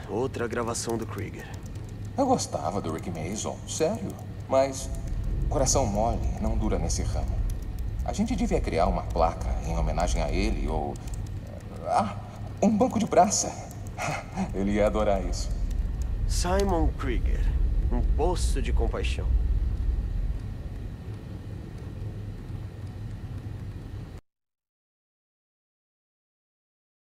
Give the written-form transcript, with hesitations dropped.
outra gravação do Krieger. Eu gostava do Rick Mason, sério. Mas coração mole não dura nesse ramo. A gente devia criar uma placa em homenagem a ele ou... um banco de praça. Ele ia adorar isso. Simon Krieger. Um poço de compaixão.